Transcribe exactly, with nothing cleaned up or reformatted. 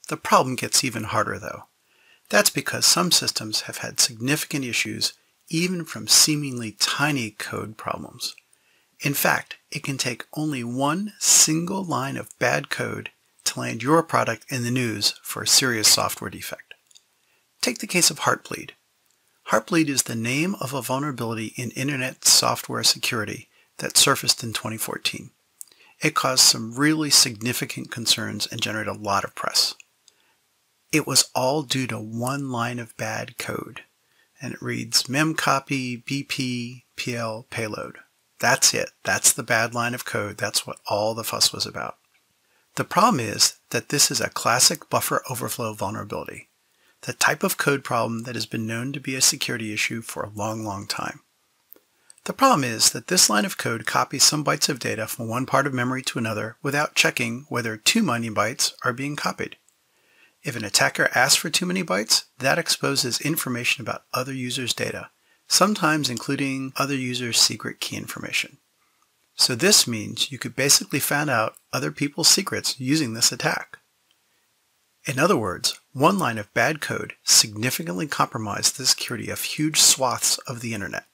The problem gets even harder though. That's because some systems have had significant issues even from seemingly tiny code problems. In fact, it can take only one single line of bad code to land your product in the news for a serious software defect. Take the case of Heartbleed. Heartbleed is the name of a vulnerability in Internet software security that surfaced in twenty fourteen. It caused some really significant concerns and generated a lot of press. It was all due to one line of bad code, and it reads memcopy bp pl payload. That's it. That's the bad line of code. That's what all the fuss was about. The problem is that this is a classic buffer overflow vulnerability, the type of code problem that has been known to be a security issue for a long, long time. The problem is that this line of code copies some bytes of data from one part of memory to another without checking whether too many bytes are being copied. If an attacker asks for too many bytes, that exposes information about other users' data, sometimes including other users' secret key information. So this means you could basically find out other people's secrets using this attack. In other words, one line of bad code significantly compromised the security of huge swaths of the Internet.